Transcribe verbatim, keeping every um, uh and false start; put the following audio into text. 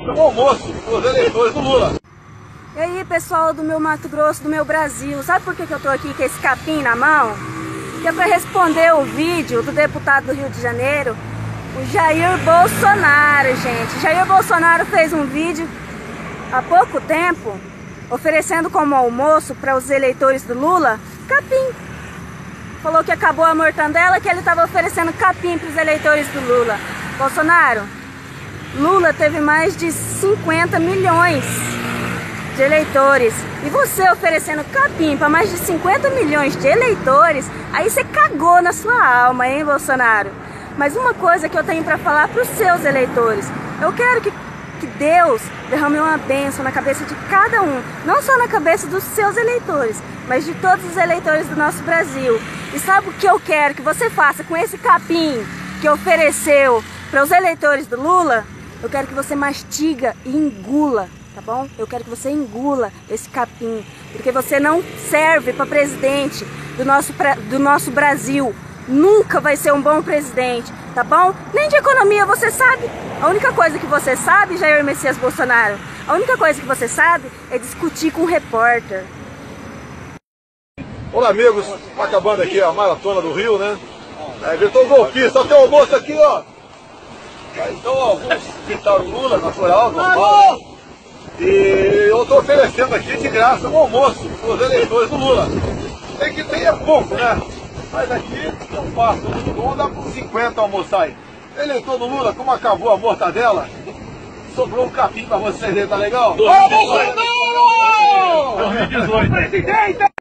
Um almoço para os eleitores do Lula. E aí, pessoal do meu Mato Grosso, do meu Brasil, sabe por que, que eu tô aqui com esse capim na mão? Que é para responder o vídeo do deputado do Rio de Janeiro, o Jair Bolsonaro, gente. Jair Bolsonaro fez um vídeo há pouco tempo oferecendo como almoço para os eleitores do Lula capim. Falou que acabou a mortandela, que ele estava oferecendo capim para os eleitores do Lula. Bolsonaro, Lula teve mais de cinquenta milhões de eleitores. E você oferecendo capim para mais de cinquenta milhões de eleitores, aí você cagou na sua alma, hein, Bolsonaro? Mas uma coisa que eu tenho para falar para os seus eleitores, eu quero que, que Deus derrame uma bênção na cabeça de cada um, não só na cabeça dos seus eleitores, mas de todos os eleitores do nosso Brasil. E sabe o que eu quero que você faça com esse capim que ofereceu para os eleitores do Lula? Eu quero que você mastiga e engula, tá bom? Eu quero que você engula esse capim, porque você não serve para presidente do nosso, do nosso Brasil. Nunca vai ser um bom presidente, tá bom? Nem de economia você sabe. A única coisa que você sabe, Jair Messias Bolsonaro, a única coisa que você sabe é discutir com um repórter. Olá, amigos, tá acabando aqui a maratona do Rio, né? É, vetor golpista, tem um almoço aqui, ó. Então, ó, vamos visitar o Lula, natural, normal. E eu tô oferecendo aqui de graça um almoço para os eleitores do Lula. Tem que ter é pouco, né? Mas aqui eu faço muito bom, dá por cinquenta almoçar aí. Eleitor do Lula, como acabou a mortadela, sobrou um capim pra vocês aí, tá legal? Vamos, Bolsonaro! dois mil e dezoito!